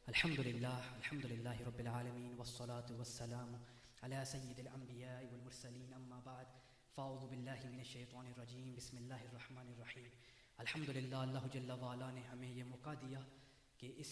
الحمدللہ رب العالمین والصلاة والسلام علی سید الانبیاء والمرسلین اما بعد فاعوذ باللہ من الشیطان الرجیم بسم اللہ الرحمن الرحیم۔ الحمدللہ اللہ جل وعلا نے ہمیں یہ موقع دیا کہ اس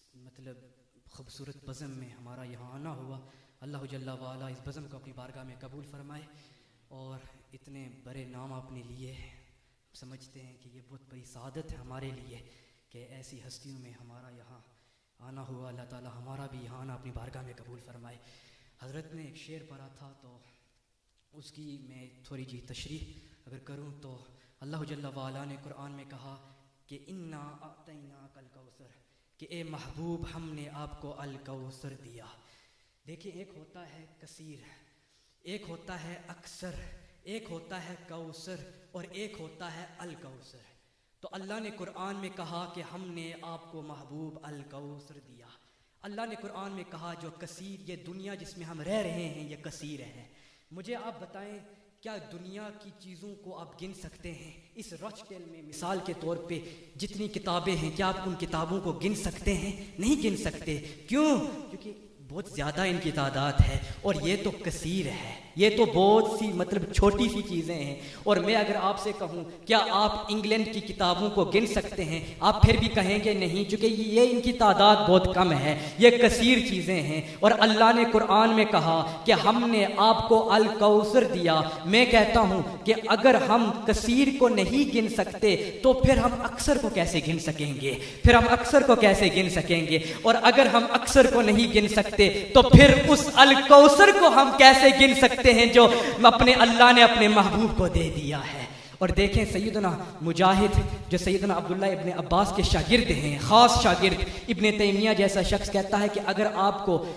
خوبصورت بزم میں ہمارا یہاں آنا ہوا۔ اللہ جل وعلا اس بزم کو اپنی بارگاہ میں قبول فرمائے اور اتنے بڑے نام اپنے لیے سمجھتے ہیں کہ یہ بہت بڑی سعادت ہے ہمارے لیے کہ ایسی ہستیوں میں ہمارا یہاں آنا ہوا۔ اللہ تعالی ہمارا بھی یہاں آنا اپنی بارگاہ میں قبول فرمائے۔ حضرت نے ایک شعر پڑھا تھا تو اس کی میں تھوڑی جی تشریح اگر کروں تو اللہ جل وعلا نے قرآن میں کہا کہ انا اعطیناک الکوثر، کہ اے محبوب ہم نے آپ کو الکوثر دیا۔ دیکھیں ایک ہوتا ہے کثیر، ایک ہوتا ہے اکثر، ایک ہوتا ہے کوثر اور ایک ہوتا ہے الکوثر۔ تو اللہ نے قرآن میں کہا کہ ہم نے آپ کو محبوب الکوثر دیا۔ اللہ نے قرآن میں کہا جو کثیر، یہ دنیا جس میں ہم رہ رہے ہیں یہ کثیر ہے۔ مجھے آپ بتائیں کیا دنیا کی چیزوں کو آپ گن سکتے ہیں؟ اس رچکل میں مثال کے طور پہ جتنی کتابیں ہیں کیا آپ ان کتابوں کو گن سکتے ہیں؟ نہیں گن سکتے۔ کیوں؟ کیونکہ بہت زیادہ ان کی تعداد ہے اور یہ تو کثیر ہے، یہ تو بہت سی چھوٹی سی چیزیں ہیں۔ اور میں اگر آپ سے کہوں کیا آپ انگلینڈ کی کتابوں کو گن سکتے ہیں، آپ پھر بھی کہیں گے نہیں، چونکہ یہ ان کی تعداد بہت کم ہے، یہ کثیر چیزیں ہیں۔ اور اللہ نے قرآن میں کہا کہ ہم نے آپ کو الکوثر دیا۔ میں کہتا ہوں کہ اگر ہم کثیر کو نہیں گن سکتے تو پھر ہم اکثر کو کیسے گن سکیں گے؟ پھر ہم اکثر کو کیسے گن سکیں گے؟ اور اگر ہم اکثر کو نہیں گن سکتے تو پھر اس الکوثر کو ہم کیسے گن سکتے ہیں جو اپنے اللہ نے اپنے محبوب کو دے دیا ہے؟ اور دیکھیں سیدنا مجاہد جو سیدنا عبداللہ ابن عباس کے شاگرد ہیں، خاص شاگرد، ابن تیمیہ جیسا شخص کہتا ہے کہ اگر آپ کو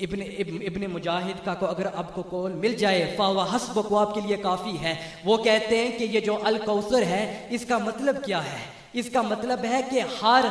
ابن مجاہد کا اگر آپ کو قول مل جائے فَهُوَ حَسْبُكَ، وہ آپ کے لیے کافی ہے۔ وہ کہتے ہیں کہ یہ جو الکوثر ہے اس کا مطلب کیا ہے؟ اس کا مطلب ہے کہ ہر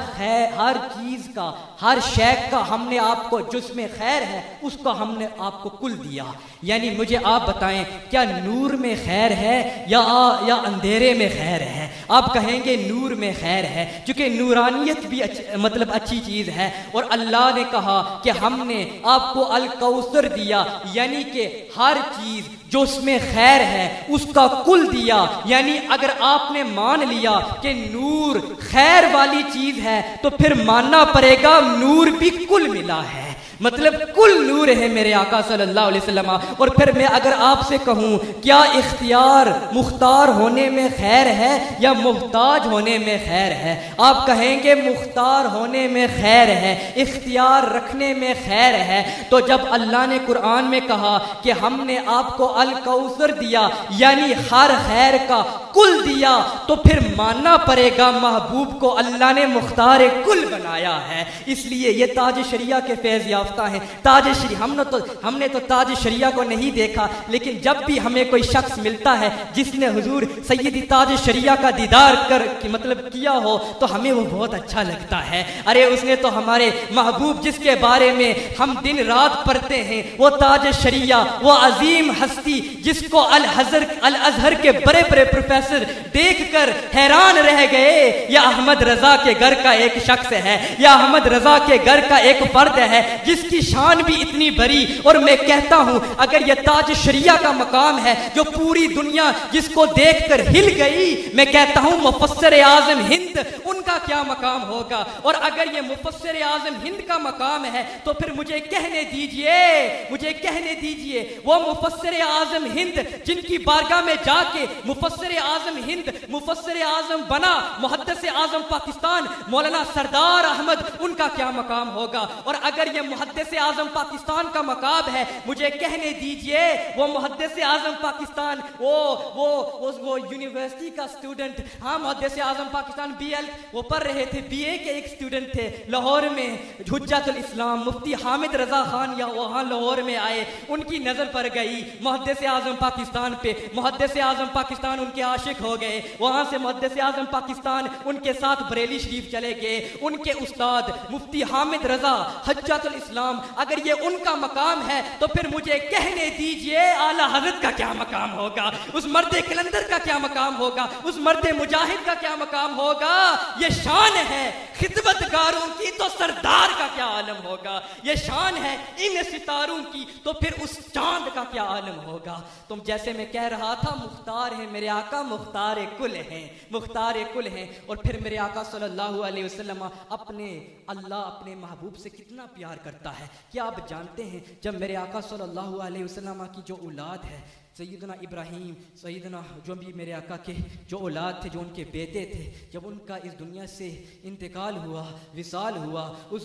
چیز کا، ہر شے کا ہم نے آپ کو، جس میں خیر ہے اس کا ہم نے آپ کو کل دیا۔ یعنی مجھے آپ بتائیں کیا نور میں خیر ہے یا اندھیرے میں خیر ہے؟ آپ کہیں گے نور میں خیر ہے، کیونکہ نورانیت بھی اچھی چیز ہے۔ اور اللہ نے کہا کہ ہم نے آپ کو الکوثر دیا، یعنی کہ ہر چیز جو اس میں خیر ہے اس کا کل دیا۔ یعنی اگر آپ نے مان لیا کہ نور خیر والی چیز ہے تو پھر ماننا پڑے گا نور بھی کل ملا ہے، مطلب کل نور ہے میرے آقا صلی اللہ علیہ وسلم۔ اور پھر میں اگر آپ سے کہوں کیا اختیار مختار ہونے میں خیر ہے یا محتاج ہونے میں خیر ہے؟ آپ کہیں گے مختار ہونے میں خیر ہے، اختیار رکھنے میں خیر ہے۔ تو جب اللہ نے قرآن میں کہا کہ ہم نے آپ کو الکوثر دیا، یعنی ہر خیر کا کل دیا، تو پھر ماننا پڑے گا محبوب کو اللہ نے مختار کل بنایا ہے۔ اس لیے یہ تاج شریعہ کے فیض یافتہ ہیں۔ تاج شریعہ ہم نے تو تاج شریعہ کو نہیں دیکھا، لیکن جب بھی ہمیں کوئی شخص ملتا ہے جس نے حضور سیدی تاج شریعہ کا دیدار کیا ہو تو ہمیں وہ بہت اچھا لگتا ہے۔ ارے اس نے تو ہمارے محبوب جس کے بارے میں ہم دن رات پڑھتے ہیں، وہ تاج شریعہ، وہ عظیم ہستی جس کو الازہر کے بڑے بڑے پروفیسر دیکھ کر حیران رہ گئے، یہ احمد رضا کے گھر کا ایک شخص ہے، یہ احمد رضا کے گھر کا ایک فرد ہے جس کی شان بھی اتنی بڑی۔ اور میں کہتا ہوں اگر یہ تاج شریعہ کا مقام ہے جو پوری دنیا جس کو دیکھ کر ہل گئی، میں کہتا ہوں مفسر اعظم ہند ان کا کیا مقام ہوگا؟ اور اگر یہ مفسر اعظم ہند کا مقام ہے تو پھر مجھے کہنے دیجئے وہ مفسر اعظم ہند جن کی بارگاہ میں جا کے مفسر اعظم بنا محدث اعظم پاکستان مولانا سردار احمد، ان کا کیا مقام ہوگا؟ اور اگر یہ محدث اعظم پاکستان کا مقام ہے، مجھے کہنے دیجئے وہ محدث اعظم پاکستان وہ یونیورسٹی کا اسٹوڈنٹ، ہاں محدث اعظم پاکستان BL وہ پڑھ رہے تھے، BA کے ایک اسٹوڈنٹ تھے لاہور میں، حجت الاسلام مفتی حامد رضا خان یا وہاں لاہور میں آئے، ان کی نظر پڑ گئی محدث اعظم پاکستان پہ، محدث اعظم پاکستان ان کے عاشق ہو گئے، وہاں سے محدث اعظم پاکستان ان کے ساتھ بریلی شریف چلے گئے۔ ان کے استاد مفتی حامد رضا حجت الاسلام، اگر یہ ان کا مقام ہے تو پھر مجھے کہنے دیجئے اعلیٰ حضرت کا کیا مقام ہوگا؟ اس مرد کلندر کا کیا مقام ہوگا؟ اس مرد مجاہد کا کیا مقام ہوگا؟ یہ شان ہے خدمتگاروں کی تو سردار کا کیا عالم ہوگا، یہ شان ہے ان ستاروں کی تو پھر اس چاند کا کیا عالم ہوگا۔ تم جیسے میں کہہ رہا تھا مختار ہیں میرے آقا، مختار کل ہیں، مختار کل ہیں۔ اور پھر میرے آقا صلی اللہ علیہ وسلم اللہ اپنے محبوب سے کتنا پیار کرتا ہے۔ کیا آپ جانتے ہیں جب میرے آقا صلی اللہ علیہ وسلم کی جو اولاد ہے سیدنا ابراہیم، سیدنا جو بھی میرے آقا کے جو اولاد تھے، جو ان کے بیٹے تھے، جب ان کا اس دنیا سے انتقال ہوا، وصال ہوا، اس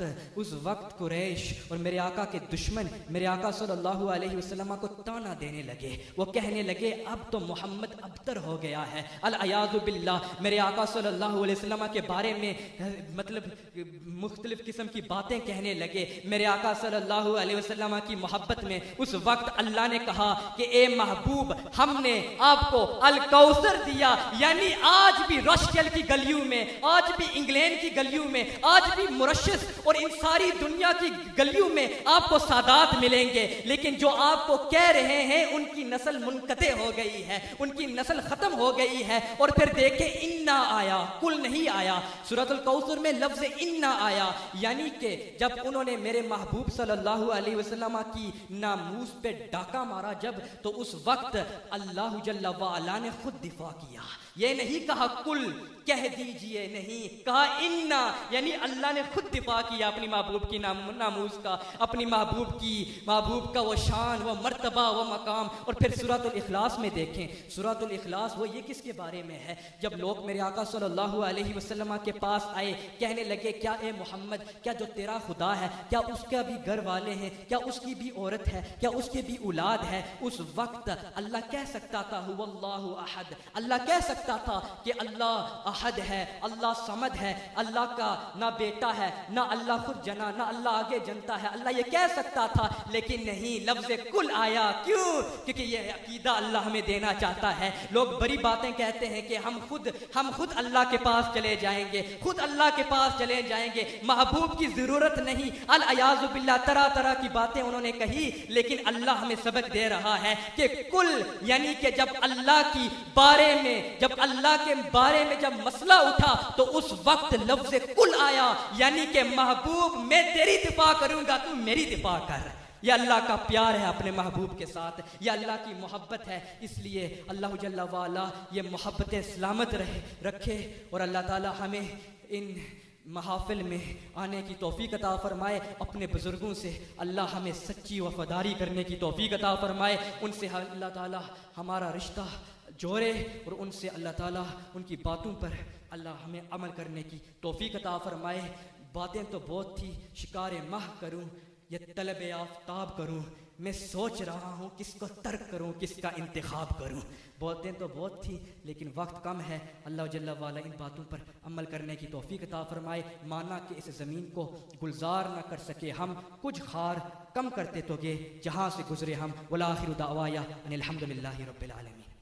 وقت قریش اور میرے آقا کے دشمن میرے آقا صلی اللہ علیہ وسلم کو تانا دینے لگے۔ وہ کہنے لگے اب تو محمد ابتر ہو گیا ہے، العیاذ باللہ۔ میرے آقا صلی اللہ علیہ وسلم کے بارے میں مطلب مختلف قسم کی باتیں کہنے لگے۔ میرے آقا صلی اللہ علیہ وسلم کی محبت میں اس وقت اللہ نے کہا کہ اے محبوب ہم نے آپ کو الکوثر دیا، یعنی آج بھی رشکل کی گلیوں میں، آج بھی انگلینڈ کی گلیوں میں، آج بھی مورشس اور ان ساری دنیا کی گلیوں میں آپ کو سادات ملیں گے، لیکن جو آپ کو کہہ رہے ہیں ان کی نسل منقطع ہو گئی ہے، ان کی نسل ختم ہو گئی ہے۔ اور پھر دیکھیں انا آیا، کل نہیں آیا، سورۃ الکوثر میں لفظ انا آیا، یعنی کہ جب انہوں نے میرے محبوب صلی اللہ علیہ وسلم کی ناموس پہ ڈاکہ مارا جب، تو اس وقت اللہ جل وعلا نے خود دفاع کیا۔ یہ نہیں کہا کل کہہ دیجئے، نہیں کہا انا، یعنی اللہ نے خود دفاع کیا اپنی محبوب کی ناموس کا، اپنی محبوب کا وہ شان، وہ مرتبہ، وہ مقام۔ اور پھر سورۃ الاخلاص میں دیکھیں، سورۃ الاخلاص وہ یہ کس کے بارے میں ہے؟ جب لوگ میرے آقا صلی اللہ علیہ وسلم کے پاس آئے، کہنے لگے کیا اے محمد، کیا جو تیرا خدا ہے کیا اس کا بھی گھر والے ہیں، کیا اس کی بھی عورت ہے، کیا اس کے بھی اولاد ہے؟ اس وقت اللہ کہہ سکتا تھا هو اللہ احد، اللہ کہہ سکتا تھا کہ اللہ احد ہے، اللہ صمد ہے، اللہ کا نہ بیٹا ہے، نہ اللہ خود جنا، نہ اللہ آگے جنتا ہے، اللہ یہ کہہ سکتا تھا، لیکن نہیں، لفظ کل آیا۔ کیوں؟ کیونکہ یہ عقیدہ اللہ ہمیں دینا چاہتا ہے۔ لوگ بڑی باتیں کہتے ہیں کہ ہم خود اللہ کے پاس چلے جائیں گے، خود اللہ کے پاس چلے جائیں گے، محبوب کی ضرورت نہیں، العیاذ باللہ، طرح طرح کی باتیں انہوں نے کہی، لیکن اللہ ہمیں سبق دے رہا ہے کہ کل، یعنی کہ جب اللہ کے بارے میں جب مسئلہ اٹھا تو اس وقت لفظ کل آیا، یعنی کہ محبوب میں تیری دفاع کروں گا، تم میری دفاع کر۔ یہ اللہ کا پیار ہے اپنے محبوب کے ساتھ، یہ اللہ کی محبت ہے، اس لیے اللہ جل وعلا یہ محبت سلامت رکھے، اور اللہ تعالی ہمیں ان محافل میں آنے کی توفیق عطا فرمائے۔ اپنے بزرگوں سے اللہ ہمیں سچی وفاداری کرنے کی توفیق عطا فرمائے، ان سے اللہ تعالی ہمارا رشتہ جوڑے، اور ان سے اللہ تعالیٰ ان کی باتوں پر اللہ ہمیں عمل کرنے کی توفیق عطا فرمائے۔ باتیں تو بہت تھی، شکار ماہ کروں یا طلب آفتاب کروں، میں سوچ رہا ہوں کس کو ترک کروں، کس کا انتخاب کروں۔ باتیں تو بہت تھی لیکن وقت کم ہے، اللہ جل وعلا ان باتوں پر عمل کرنے کی توفیق عطا فرمائے۔ مانا کہ اس زمین کو گلزار نہ کر سکے ہم، کچھ خار کم کرتے تو گے جہاں سے گزرے ہم۔ والآخر دعوایا ان الحمدللہ رب العالمین۔